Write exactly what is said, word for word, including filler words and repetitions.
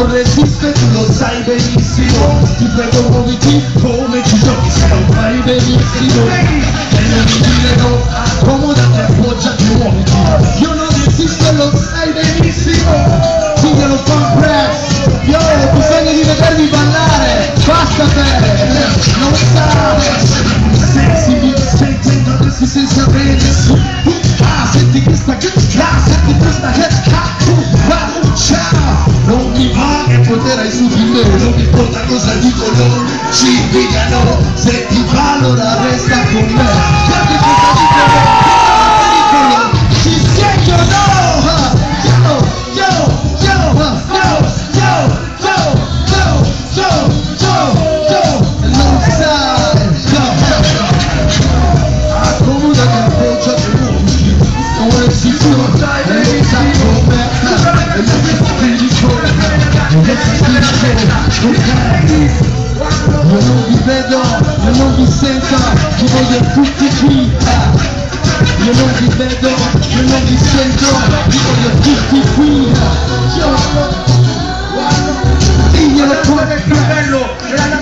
non resiste, tu lo sai benissimo. Ti prego muoviti come ci giochi, se non fai benissimo. E non mi dire no, accomodati, appoggiati, muoviti. Io non resisto, lo sai benissimo. Diglielo fan press. Io ho bisogno di vedermi ballare. Basta te, non sai. Senti, senti, adesso senza vedersi. Ah, senti questa che ah, senti questa che ah, ciao. Non mi va che poterai su di me, non mi importa cosa dicono, ci invidiano. Se ti va allora resta con me. Guardi cosa dicono, ci sentono. Yo, yo, yo, yo, yo, yo, yo, yo, yo, yo. Non sai, accomodati, appoggiati, muoviti. Non esisto, non sai con me. E non mi dico, io non vi vedo, io non vi sento, vi voglio tutti qui. Io non vi vedo, io non vi sento, vi voglio tutti qui. Io diglielo come è più bello.